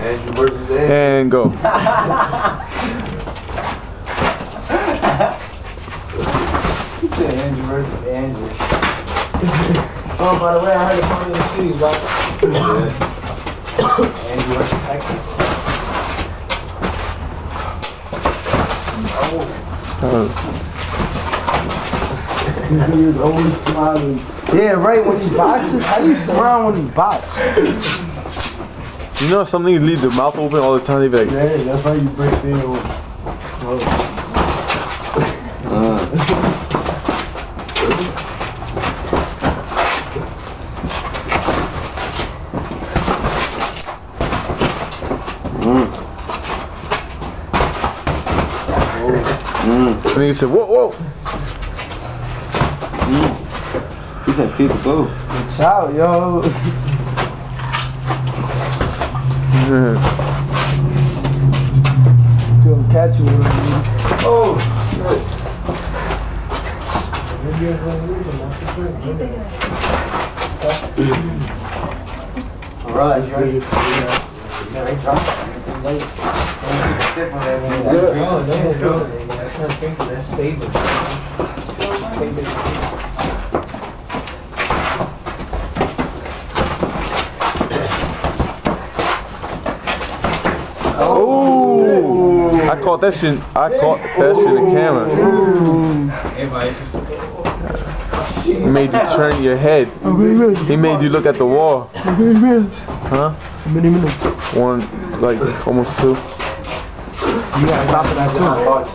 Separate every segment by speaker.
Speaker 1: Andrew versus Andrew.
Speaker 2: And go.
Speaker 1: He said Andrew versus Andrew. Oh, by the way, I heard it's one of the cities, right? Yeah. Andrew versus Texas. He was always smiling.
Speaker 3: Yeah, right, when he boxes, how do you smile when he boxes?
Speaker 2: You know something, you leave the mouth open all the time, they be like,
Speaker 1: Yeah, that's why you break things.
Speaker 2: and he said, whoa, whoa.
Speaker 3: He said, "Peace go."
Speaker 1: Watch out, yo. To catch you. Oh, shit. Alright, you ready? Let's go. That's not drinking, that's saving. Saving.
Speaker 2: Oh! I caught that shit. I caught that shit in the camera. He made you turn your head. He made you look at the wall. Huh?
Speaker 3: How many minutes?
Speaker 2: One, like almost 2.
Speaker 3: You gotta stop it at 2.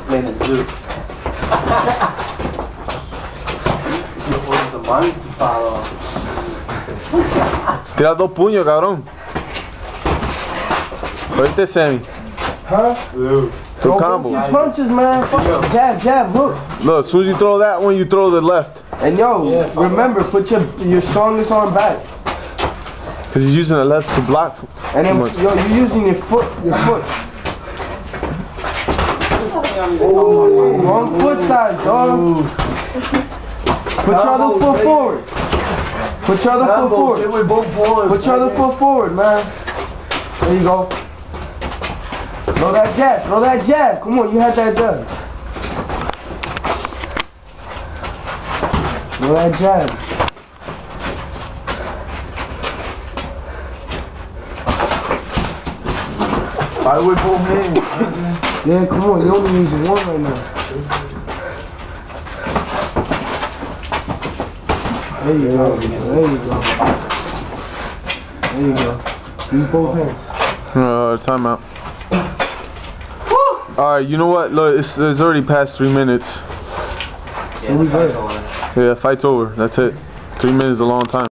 Speaker 2: Tira 2 puños, cabrón. Oíste, Sammy.
Speaker 3: Huh?
Speaker 2: 2 combos.
Speaker 3: These punches, man. Jab, jab, hook.
Speaker 2: Look, as soon as you throw that one, you throw the left.
Speaker 3: And yo, remember, put your strongest arm back.
Speaker 2: Cause he's using the left to block.
Speaker 3: And then, yo, you're using your foot. Wrong foot side, dog. Put your other foot forward. Put your other foot forward. Put your other foot forward, man. There you go. Throw that jab. Throw that jab. Come on, you had that jab. Throw that jab.
Speaker 1: Fight with both hands.
Speaker 3: Yeah, come on. You're only using one right now. There you go. There you go. There you go. Use both hands.
Speaker 2: Timeout. Alright, you know what? Look, it's already past 3 minutes.
Speaker 3: So we good.
Speaker 2: Yeah, fight's over. That's it. 3 minutes is a long time.